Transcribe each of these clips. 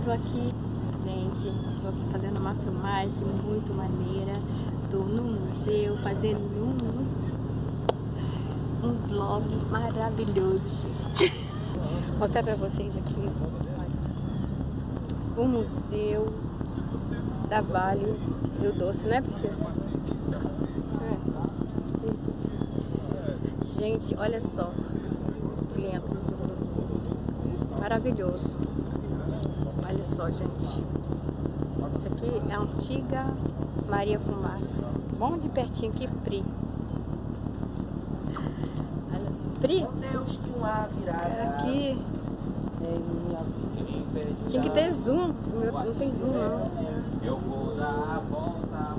tô aqui, gente, estou aqui fazendo uma filmagem muito maneira. Tô no museu fazendo um vlog maravilhoso, gente. Vou mostrar pra vocês aqui, olha, o museu da Vale Rio Doce, né, Priscila? Gente, olha só, lindo, maravilhoso. Olha só, gente, isso aqui é a antiga Maria Fumaça. Bom de pertinho aqui, Pri. Olha só, Pri. Deus, que uma virada. Aqui. Tinha que ter zoom. Não tem zoom, não. Eu vou dar a volta.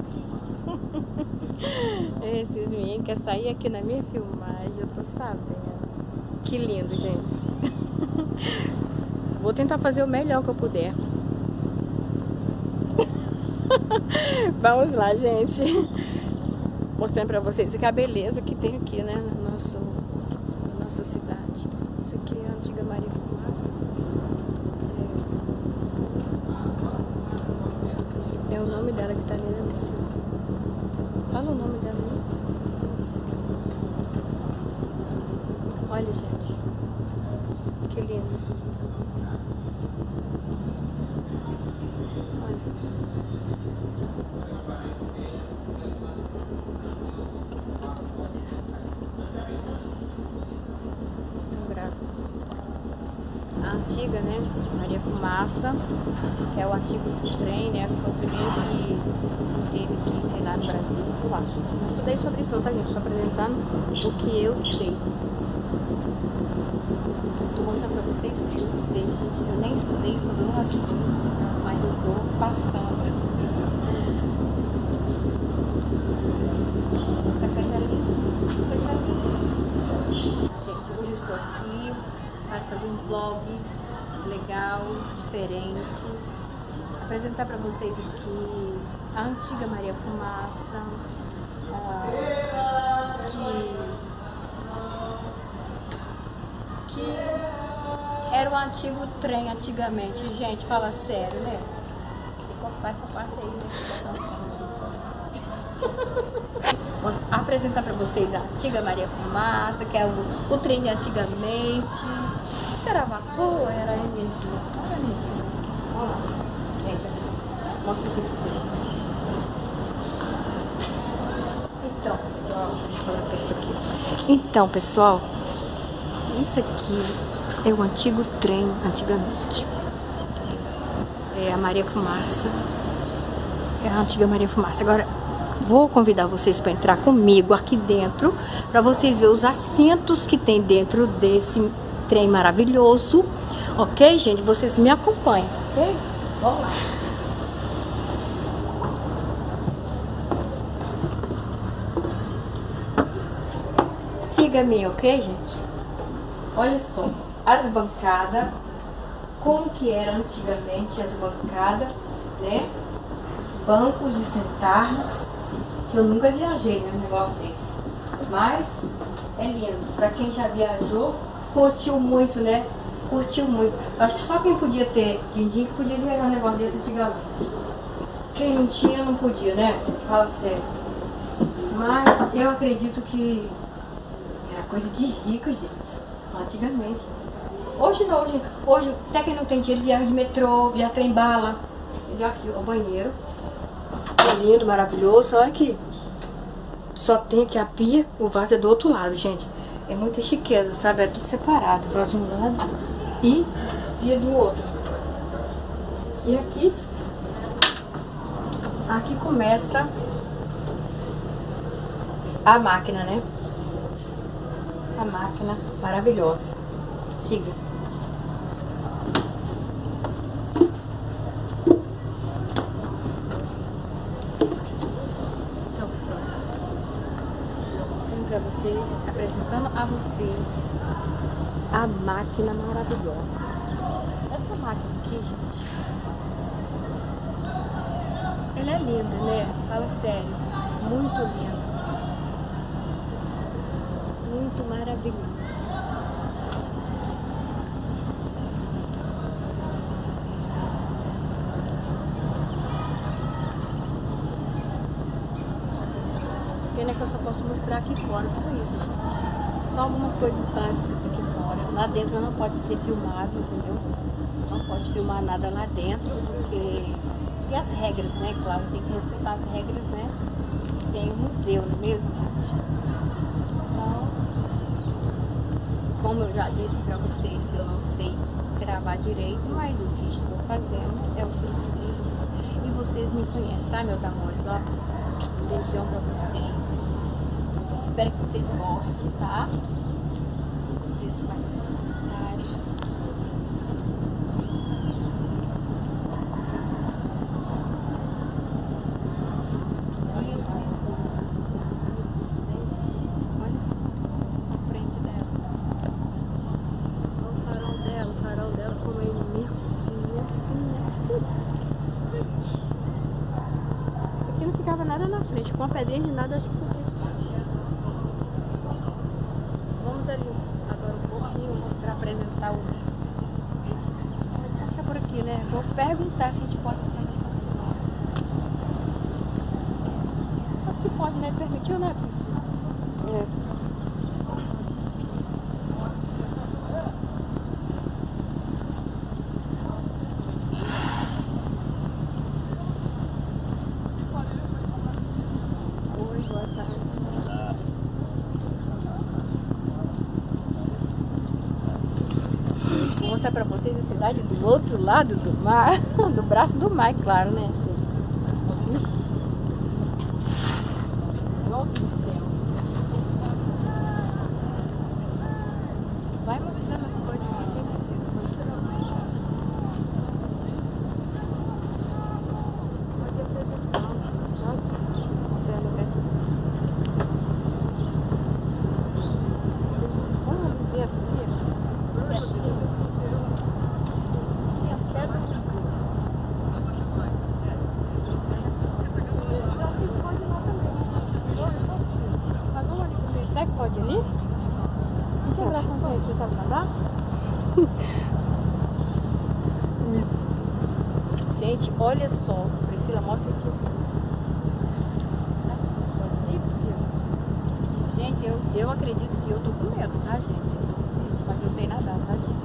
Esses meninos querem sair aqui na minha filmagem, eu tô sabendo. Que lindo, gente. Vou tentar fazer o melhor que eu puder. Vamos lá, gente. Mostrando pra vocês aqui a beleza que tem aqui, né, na nossa cidade. Isso aqui é a antiga Maria Fumaça. É o nome dela que tá ali, né, Priscila? Fala o nome dela aí. Olha, gente. Que lindo. Olha. A antiga, né, Maria Fumaça, que é o antigo trem, né, acho que foi o primeiro que teve aqui, sei lá, no Brasil, eu acho. Não estudei sobre isso não, tá, gente? Estou apresentando o que eu sei. Estou mostrando pra vocês o que eu sei, gente. Eu nem estudei sobre o assunto, mas eu tô passando. Muita coisa linda, coisa linda. Gente, hoje eu estou aqui para fazer um vlog legal, diferente, apresentar para vocês aqui a antiga Maria Fumaça, que era o antigo trem antigamente. Gente, fala sério, né? Vou cortar essa parte aí, né? Apresentar para vocês a antiga Maria Fumaça, que é o trem de antigamente. Era vapor, era energia. Olha a energia. Olha lá. Gente, aqui. Mostra aqui pra vocês. Então, pessoal, deixa eu falar perto aqui. Então, pessoal, isso aqui é o antigo trem, antigamente. É a Maria Fumaça. É a antiga Maria Fumaça. Agora, vou convidar vocês para entrar comigo aqui dentro, para vocês verem os assentos que tem dentro desse trem maravilhoso, ok, gente? Vocês me acompanham, ok? Vamos lá. Siga-me, ok, gente? Olha só, as bancadas, como que era antigamente as bancadas, né? Os bancos de sentarmos, que eu nunca viajei num negócio desse, mas é lindo. Para quem já viajou, curtiu muito, né? Curtiu muito. Acho que só quem podia ter din-din que podia viajar um negócio desse antigamente. Quem não tinha, não podia, né? Fala sério. Mas eu acredito que era coisa de rico, gente. Antigamente. Hoje não, hoje até quem não tem dinheiro viaja de metrô, viaja trem-bala. Olha aqui, o banheiro. É lindo, maravilhoso. Olha aqui. Só tem aqui a pia, o vaso é do outro lado, gente. É muita chiqueza, sabe? É tudo separado. Vaso de um lado e pia do outro. E aqui começa a máquina, né? A máquina maravilhosa. Siga. Então, pessoal, mostrando pra vocês, apresentando a vocês a máquina maravilhosa. Essa máquina aqui, gente, ela é linda, né? Fala sério, muito linda. Muito maravilhosa. que eu só posso mostrar aqui fora, só isso, gente. Só algumas coisas básicas aqui fora. Lá dentro não pode ser filmado, entendeu? Não pode filmar nada lá dentro, porque tem as regras, né? Claro, tem que respeitar as regras, né? Tem o museu, não é mesmo, gente? Então, como eu já disse pra vocês, eu não sei gravar direito, mas o que estou fazendo é o que eu sei. E vocês me conhecem, tá, meus amores? Ó, um beijão pra vocês. Espero que vocês gostem, tá? Vocês façam os comentários. Olha só a frente dela. Olha o farol dela como é imenso, imenso, imenso. Isso aqui não ficava nada na frente, com a pedrinha de nada, acho que isso aqui. Vamos ali agora um pouquinho, mostrar, apresentar o. Vou passar por aqui, né? Vou perguntar se a gente pode atravessar. Acho que pode, né? Permitiu, né, Priscila? É. Vou mostrar pra vocês a cidade do outro lado do mar, do braço do mar, claro, né, gente? Meu Deus do céu. Vai mostrando as coisas assim, vocês. Pode apresentar. Mostrando o Brasil. Vamos ver aqui. Será que pode ir ali? Não quebrar com a gente, você sabe nadar? Isso. Gente, olha só. Priscila, mostra aqui assim. Gente, eu acredito que eu tô com medo, tá, gente? Mas eu sei nadar, tá, gente?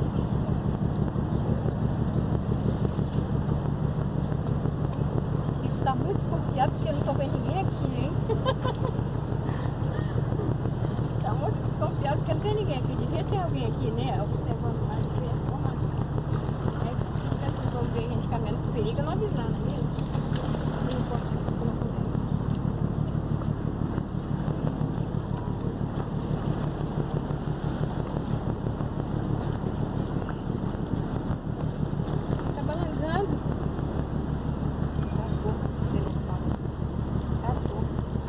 Isso tá muito desconfiado porque eu não tô vendo ninguém aqui, hein? Tá muito desconfiado porque não tem ninguém aqui. Devia ter alguém aqui, né? Observando mais de perto. É possível que as pessoas veem a gente caminhando com perigo e não avisar, não é mesmo? Tá balangando. Tá bom esse telefone. Tá bom.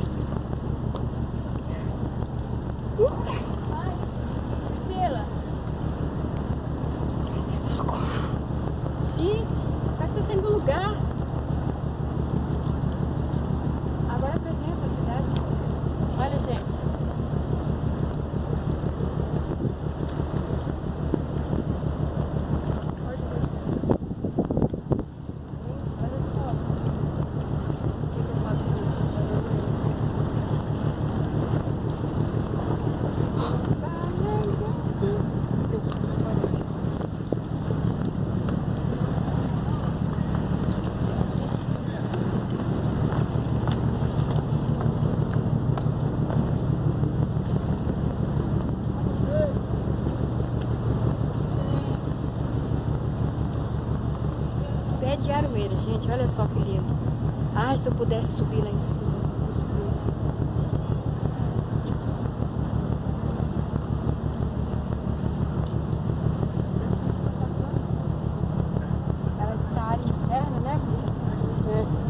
Ai, Priscila. Socorro. Gente, parece que tá saindo do lugar. Agora apresenta a cidade, Priscila. Olha, gente. Olha só. O que eu faço? Pé de aroeira, gente, olha só que lindo. Ai, se eu pudesse subir lá em cima. Ela disse a área externa, né? É.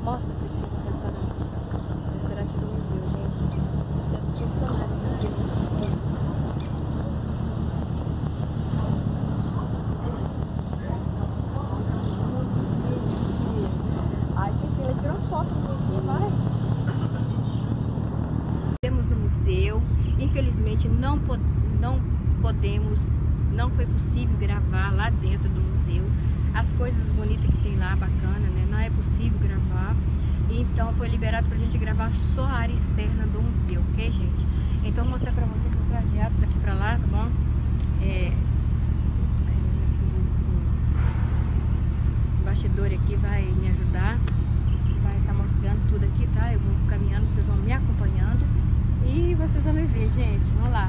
Mostra, Priscila, o restaurante. O restaurante do museu, gente. Esse é dos funcionários aqui do museu. Ai, Priscila, tirou foto aqui, vai. Temos o museu. Infelizmente não podemos, não foi possível gravar lá dentro do museu. As coisas bonitas que tem lá, bacana, né? Não é possível gravar. Então foi liberado pra gente gravar só a área externa do museu, ok, gente? Então vou mostrar pra vocês o trajeto daqui pra lá, tá bom? O bastidor aqui vai me ajudar. Vai estar mostrando tudo aqui, tá? Eu vou caminhando, vocês vão me acompanhando. E vocês vão me ver, gente. Vamos lá.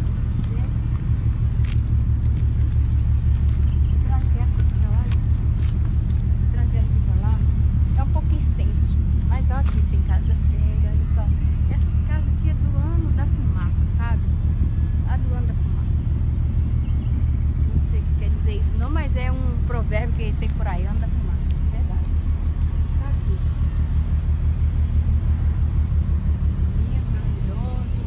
É um pouquinho extenso, mas ó, aqui tem casa velha, olha só. Essas casas aqui é do ano da fumaça, sabe? Lá do ano da fumaça. Não sei o que quer dizer isso não, mas é um provérbio que tem por aí, ano da fumaça. Verdade. Tá aqui. Maravilhoso.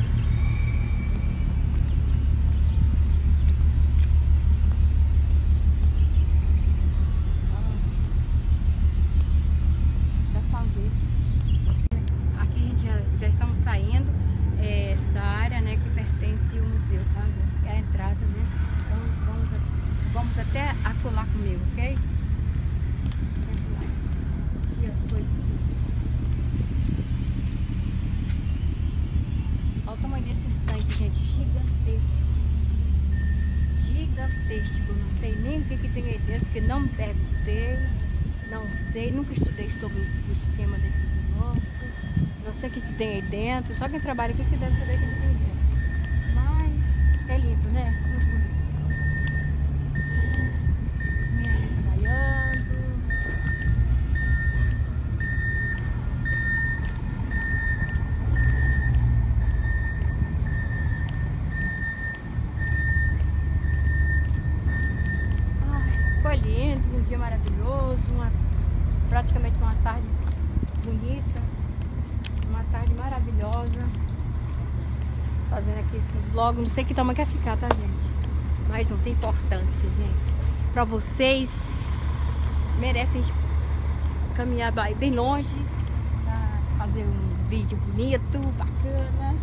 Aqui a gente já estamos saindo da área, né, que pertence ao museu, tá? É a entrada, né? Então vamos até acolá comigo, ok? Aqui as coisas. Olha o tamanho desse estanque, gente, gigantesco. Gigantesco. Não sei nem o que tem aí dentro, porque não perguntei. Não sei, nunca estudei sobre o esquema desse negócio. Não sei o que tem aí dentro. Só quem trabalha aqui que deve saber o que tem aí dentro. Mas é lindo, né? Muito bonito. Os meninos trabalhando. Ai, foi lindo, um dia maravilhoso, praticamente uma tarde bonita, uma tarde maravilhosa, fazendo aqui esse vlog. Não sei que tamanho quer ficar, tá, gente? Mas não tem importância, gente. Pra vocês, merece a gente caminhar bem longe pra fazer um vídeo bonito, bacana.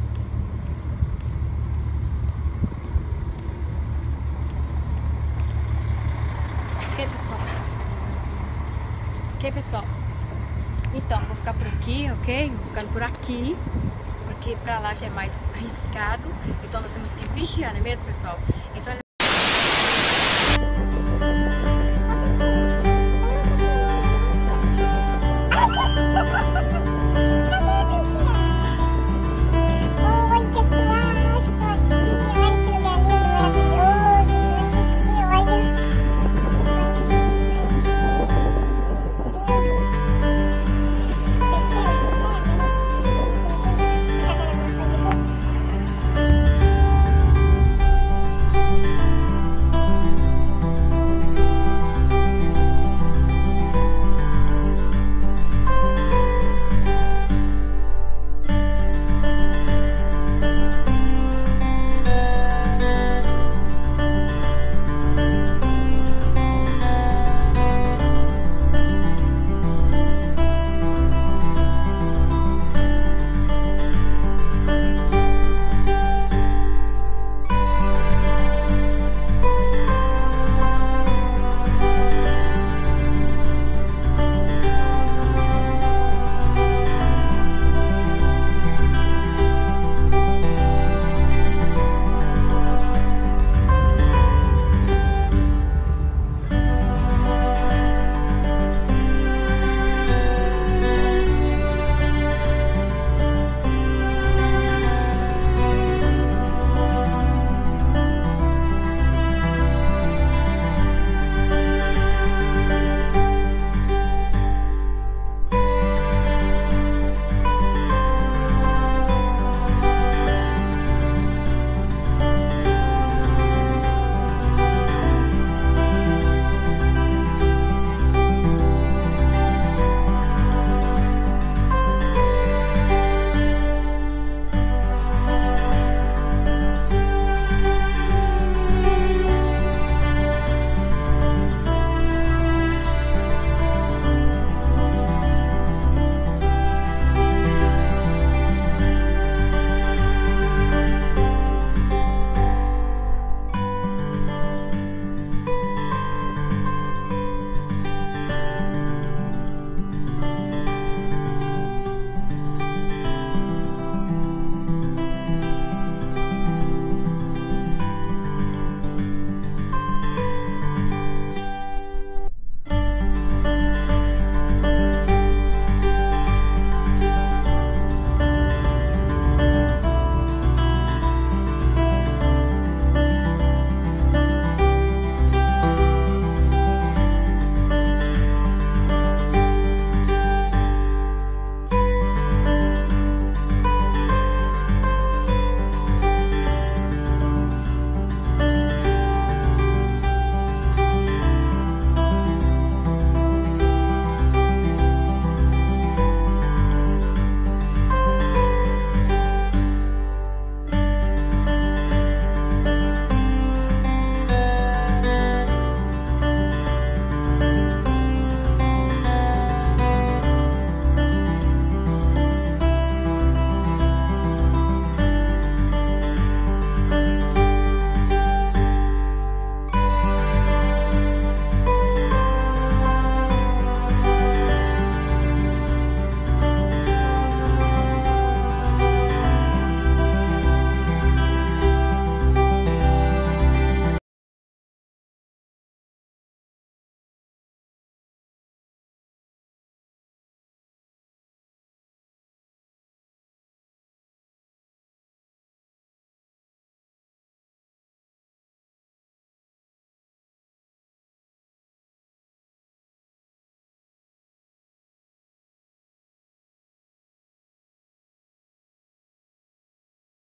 Ok, pessoal? Ok, pessoal? Então, vou ficar por aqui, ok? Vou ficando por aqui, porque pra lá já é mais arriscado. Então nós temos que vigiar, não é mesmo, pessoal? Então